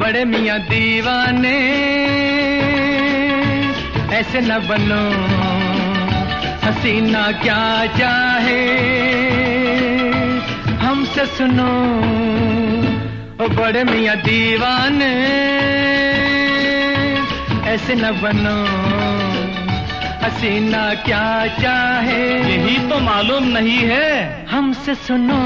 बड़े मियाँ दीवाने, ऐसे न बनो, हसीना क्या चाहे हमसे सुनो। ओ बड़े मियाँ दीवाने, ऐसे न बनो, हसीना क्या चाहे यही तो मालूम नहीं है हमसे सुनो।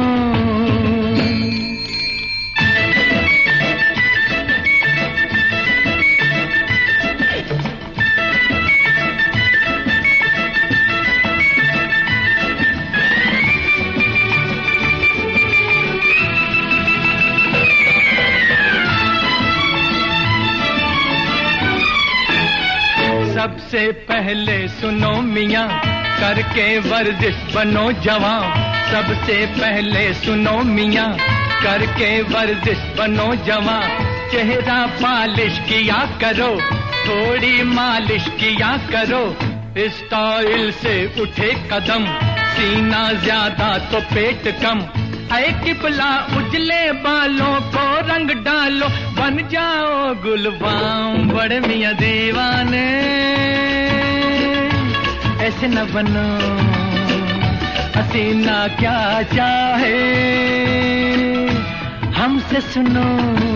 सबसे पहले सुनो मियाँ, करके वर्जिश बनो जवां। सबसे पहले सुनो मियाँ, करके वर्जिश बनो जवां। चेहरा पालिश किया करो, थोड़ी मालिश किया करो। स्टाइल से उठे कदम, सीना ज्यादा तो पेट कम। ऐ किबला उजले बालों को रंग डालो, बन जाओ गुलबाम। बड़े मियाँ दीवाने, ऐसे न बनो, हसीना क्या चाहे हमसे सुनो।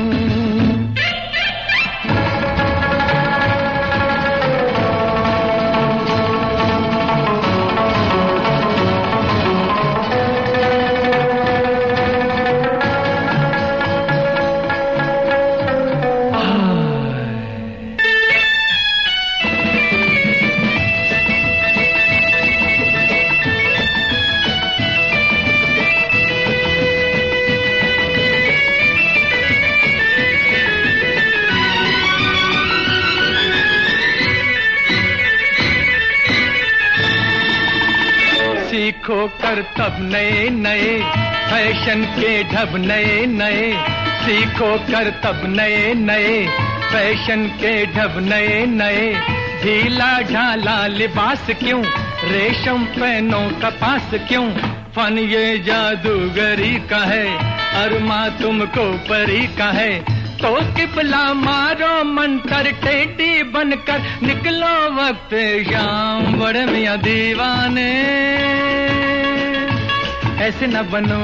सीखो कर तब नए नए फैशन के ढब नए नए। सीखो कर तब नए नए फैशन के ढब नए नए। ढीला ढाला लिबास क्यों, रेशम पहनो कपास क्यों। फन ये जादूगरी का है, अरमा तुमको परी का है। तो किबला मारो मंतर, टेढ़ी बनकर निकलो वक्त शाम। बड़े मियाँ दीवाने, ऐसे न बनो,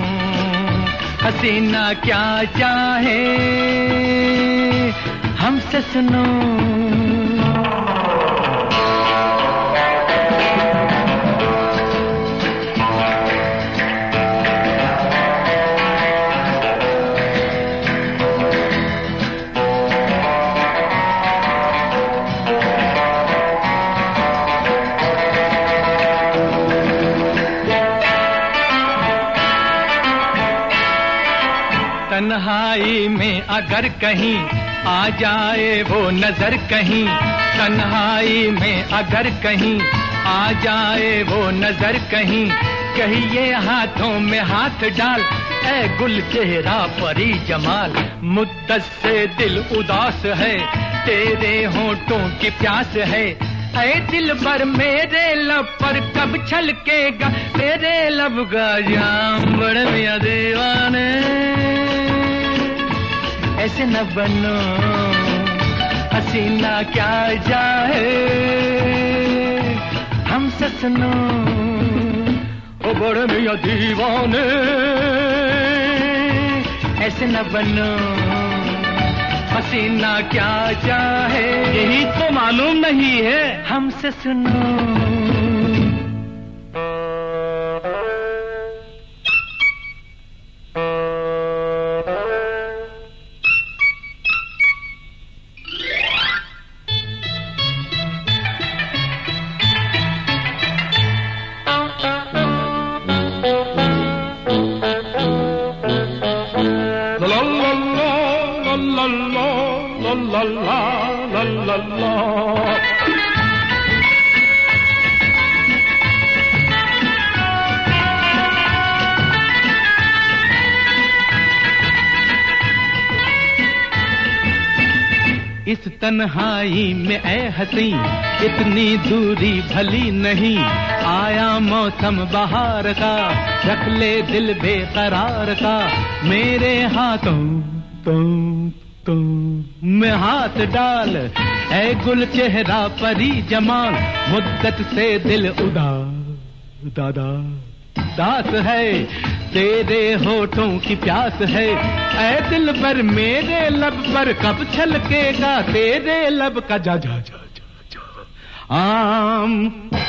हसीना क्या चाहे हमसे सुनो। तन्हाई में अगर कहीं आ जाए वो नजर कहीं। तन्हाई में अगर कहीं आ जाए वो नजर कहीं। कहिए हाथों में हाथ डाल, ऐ गुल चेहरा परी जमाल। मुद्दत से दिल उदास है, तेरे होठों की प्यास है। ऐ दिल भर मेरे लब पर कब छलकेगा तेरे लब का जाम। बड़े मियाँ दीवाने, ऐसे न बनो, हसीना क्या चाहे हमसे सुनो। ओ बड़े मियाँ दीवाने, ऐसे न बनो, हसीना क्या चाहे यही तो मालूम नहीं है हमसे सुनो। la la la la इस तन्हाई में ऐ हसी इतनी दूरी भली नहीं। आया मौसम बहार का, रख ले दिल बेकरार का। मेरे हाथों तुम हाथों में हाथ डाल, ऐ गुल चेहरा परी जमाल, मुद्दत से दिल दास है, तेरे होठों की प्यास है, ऐ दिल पर मेरे लब पर कब छलकेगा तेरे लब का जा जा जा जा, जा। आम